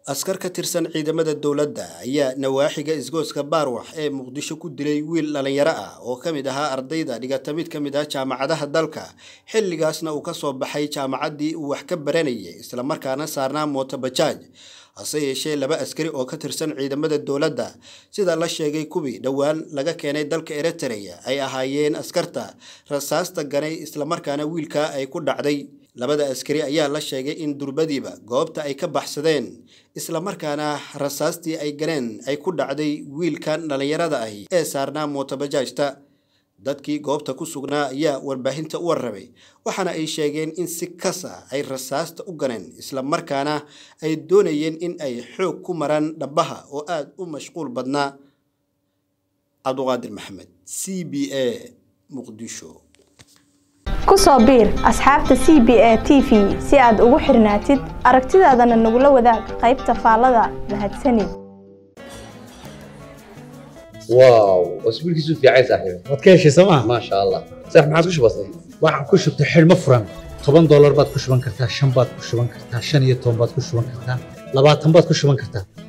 askar ka tirsan ciidamada dawladda ayaa nawaaxiga isgooska Baarwax ee Muqdisho ku dilay wiil dhalinyaro ah oo kamid ahaa ardayda dhigata mid kamid ah jaamacadaha dalka xilligaasna uu ka soo baxay jaamacadii uu wax ka baranayay isla markaana saarnaa mooto bajaaj hase yeeshee laba askari oo ka tirsan ciidamada dawladda sida la sheegay kubi dhawaan laga keenay dalka Eritrea ay ahaayeen askarta rasaasta ganay isla markaana wiilka ay ku dhacday labada askari ayaa la sheegay in durbadiiba goobta ay ka baxsadeen isla markaana rasaastii ay galeen ay ku dhacday wiilkan dhalinyarada ah ee saarnaa mooto bajaajta dadkii goobta ku sugnaa ayaa warbaahinta u warramay waxaana ay sheegeen in si kasa ay rasaasta u ganeen isla markaana ay doonayeen in ay xoog ku maraan dhabaha oo aad u mashquul badnaa Cabduqaadir Maxamed CBA Muqdisho kusoo biir asxaabta CBA TV si aad ugu xirnaatid aragtidaadana nagula wadaag qaybta faallada mahadsanid واو اسبوعك يسوي في عايز صاحبي wadkeeshi sama ما شاء الله صح ما عاد وش بسيط waxaan ku shubtay xilmo furan $10 baad ku shuban kartaa 5 baad ku shuban kartaa 15 baad ku shuban kartaa 20 baad ku shuban kartaa